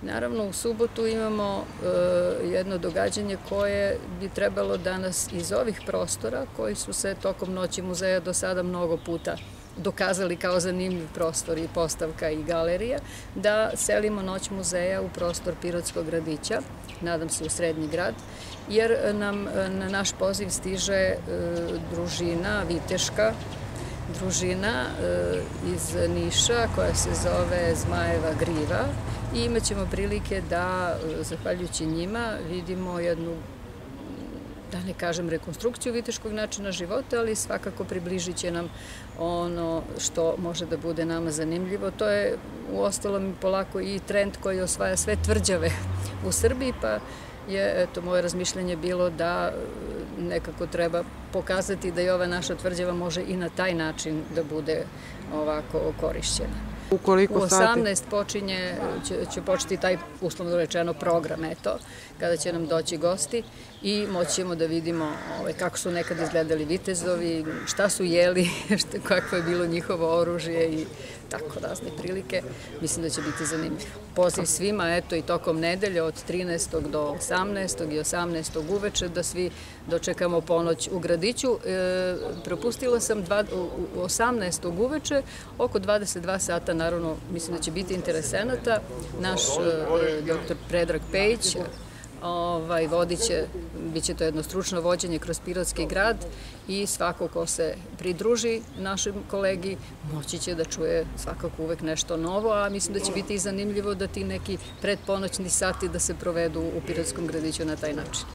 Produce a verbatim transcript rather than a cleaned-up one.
Naravno, u subotu imamo jedno događanje koje bi trebalo da nas iz ovih prostora, koji su se tokom Noći muzeja do sada mnogo puta dokazali kao zanimljiv prostor i postavka i galerija, da selimo Noć muzeja u prostor Pirotskog gradića, nadam se u Srednji grad, jer nam na naš poziv stiže družina viteška, družina iz Niša koja se zove Zmajeva Griva i imat ćemo prilike da, zahvaljujući njima, vidimo jednu, da ne kažem rekonstrukciju viteškog načina života, ali svakako približit će nam ono što može da bude nama zanimljivo. To je uostalom polako i trend koji osvaja sve tvrđave u Srbiji, pa je eto moje razmišljanje bilo da nekako treba pokazati da i ova naša tvrđava može i na taj način da bude ovako korišćena. U osamnaest počinje, će početi taj uslovno rečeno program, eto, kada će nam doći gosti i moći ćemo da vidimo kako su nekad izgledali vitezovi, šta su jeli, kakvo je bilo njihovo oružje i tako razne prilike. Mislim da će biti zanimljivo. Poziv svima, eto i tokom nedelje od trinaestog do osamnaestog i osamnaestog uveče da svi dočekamo ponoć u gradiću. Propustila sam osamnaestog uveče, oko dvadeset dva sata, naravno, mislim da će biti interesenata. Naš doktor Predrag Pejić vodit će, bit će to jedno stručno vođenje kroz Pirotski grad i svako ko se pridruži našem kolegi moći će da čuje svakako uvek nešto novo, a mislim da će biti i zanimljivo da ti neki predponoćni sati da se provedu u Pirotskom gradiću na taj način.